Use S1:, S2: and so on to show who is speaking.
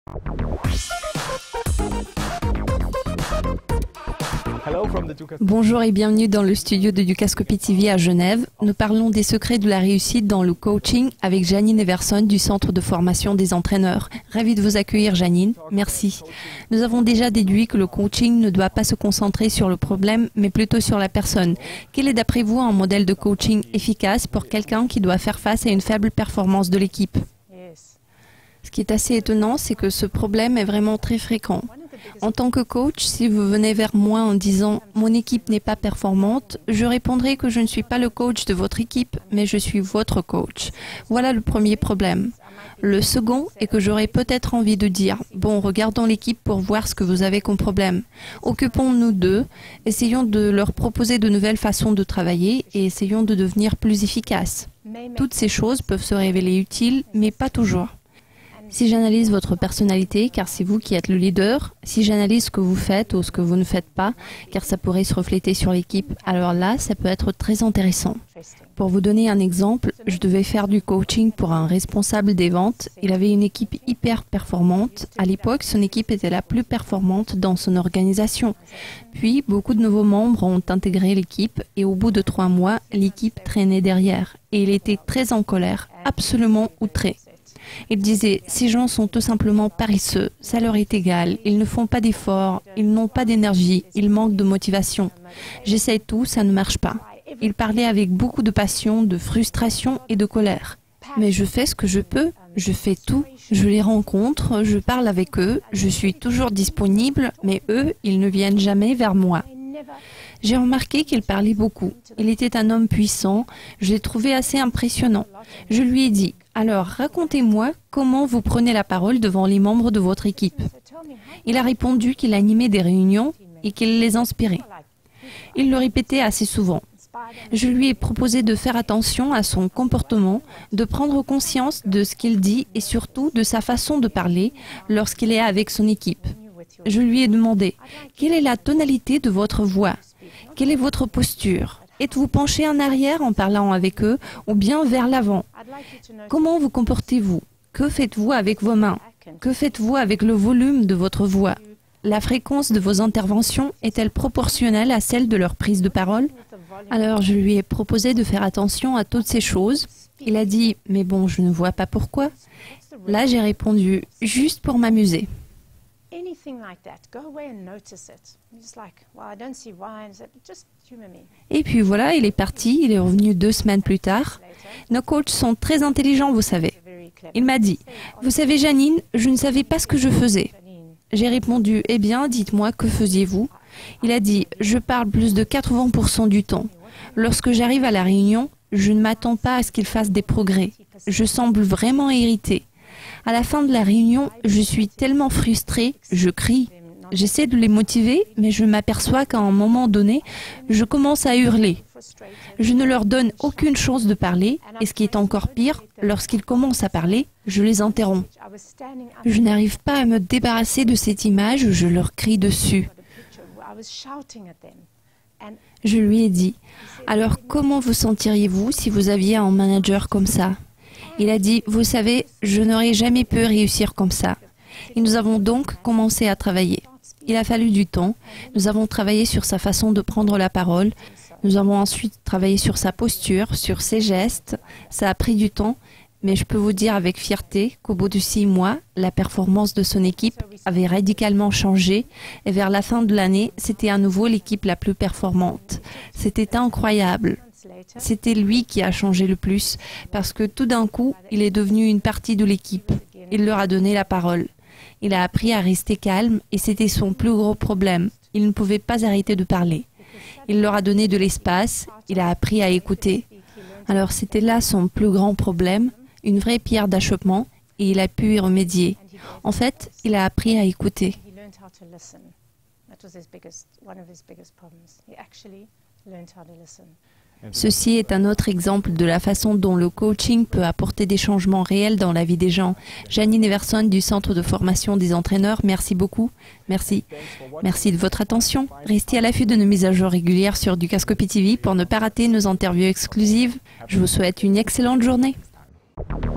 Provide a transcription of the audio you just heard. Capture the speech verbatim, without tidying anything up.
S1: Bonjour et bienvenue dans le studio de Dukascopy T V à Genève. Nous parlons des secrets de la réussite dans le coaching avec Janine Everson du Centre de formation des entraîneurs. Ravi de vous accueillir, Janine. Merci. Nous avons déjà déduit que le coaching ne doit pas se concentrer sur le problème, mais plutôt sur la personne. Quel est d'après vous un modèle de coaching efficace pour quelqu'un qui doit faire face à une faible performance de l'équipe? Ce qui est assez étonnant, c'est que ce problème est vraiment très fréquent. En tant que coach, si vous venez vers moi en disant « mon équipe n'est pas performante », je répondrai que je ne suis pas le coach de votre équipe, mais je suis votre coach. Voilà le premier problème. Le second est que j'aurais peut-être envie de dire « bon, regardons l'équipe pour voir ce que vous avez comme problème. Occupons-nous d'eux, essayons de leur proposer de nouvelles façons de travailler et essayons de devenir plus efficaces. » Toutes ces choses peuvent se révéler utiles, mais pas toujours. Si j'analyse votre personnalité, car c'est vous qui êtes le leader, si j'analyse ce que vous faites ou ce que vous ne faites pas, car ça pourrait se refléter sur l'équipe, alors là, ça peut être très intéressant. Pour vous donner un exemple, je devais faire du coaching pour un responsable des ventes. Il avait une équipe hyper performante. À l'époque, son équipe était la plus performante dans son organisation. Puis, beaucoup de nouveaux membres ont intégré l'équipe et au bout de trois mois, l'équipe traînait derrière. Et il était très en colère, absolument outré. Il disait, ces gens sont tout simplement paresseux, ça leur est égal, ils ne font pas d'efforts, ils n'ont pas d'énergie, ils manquent de motivation. J'essaie tout, ça ne marche pas. Il parlait avec beaucoup de passion, de frustration et de colère. Mais je fais ce que je peux, je fais tout, je les rencontre, je parle avec eux, je suis toujours disponible, mais eux, ils ne viennent jamais vers moi. J'ai remarqué qu'il parlait beaucoup. Il était un homme puissant, je l'ai trouvé assez impressionnant. Je lui ai dit, alors racontez-moi comment vous prenez la parole devant les membres de votre équipe. Il a répondu qu'il animait des réunions et qu'il les inspirait. Il le répétait assez souvent. Je lui ai proposé de faire attention à son comportement, de prendre conscience de ce qu'il dit et surtout de sa façon de parler lorsqu'il est avec son équipe. Je lui ai demandé, quelle est la tonalité de votre voix? Quelle est votre posture? Êtes-vous penché en arrière en parlant avec eux ou bien vers l'avant? Comment vous comportez-vous? Que faites-vous avec vos mains? Que faites-vous avec le volume de votre voix? La fréquence de vos interventions est-elle proportionnelle à celle de leur prise de parole? Alors je lui ai proposé de faire attention à toutes ces choses. Il a dit, mais bon, je ne vois pas pourquoi. Là, j'ai répondu, juste pour m'amuser. Et puis voilà, il est parti, il est revenu deux semaines plus tard. Nos coachs sont très intelligents, vous savez. Il m'a dit, vous savez Janine, je ne savais pas ce que je faisais. J'ai répondu, eh bien, dites-moi, que faisiez-vous? Il a dit, je parle plus de quatre-vingts pour cent du temps. Lorsque j'arrive à la réunion, je ne m'attends pas à ce qu'il fasse des progrès. Je semble vraiment irrité. À la fin de la réunion, je suis tellement frustrée, je crie. J'essaie de les motiver, mais je m'aperçois qu'à un moment donné, je commence à hurler. Je ne leur donne aucune chance de parler, et ce qui est encore pire, lorsqu'ils commencent à parler, je les interromps. Je n'arrive pas à me débarrasser de cette image où je leur crie dessus. Je lui ai dit, alors comment vous sentiriez-vous si vous aviez un manager comme ça? Il a dit, vous savez, je n'aurais jamais pu réussir comme ça. Et nous avons donc commencé à travailler. Il a fallu du temps. Nous avons travaillé sur sa façon de prendre la parole. Nous avons ensuite travaillé sur sa posture, sur ses gestes. Ça a pris du temps, mais je peux vous dire avec fierté qu'au bout de six mois, la performance de son équipe avait radicalement changé et vers la fin de l'année, c'était à nouveau l'équipe la plus performante. C'était incroyable. C'était lui qui a changé le plus parce que tout d'un coup, il est devenu une partie de l'équipe. Il leur a donné la parole. Il a appris à rester calme et c'était son plus gros problème. Il ne pouvait pas arrêter de parler. Il leur a donné de l'espace, il a appris à écouter. Alors c'était là son plus grand problème, une vraie pierre d'achoppement et il a pu y remédier. En fait, il a appris à écouter. Ceci est un autre exemple de la façon dont le coaching peut apporter des changements réels dans la vie des gens. Janine Everson du Centre de formation des entraîneurs, merci beaucoup. Merci. Merci de votre attention. Restez à l'affût de nos mises à jour régulières sur Dukascopy T V pour ne pas rater nos interviews exclusives. Je vous souhaite une excellente journée.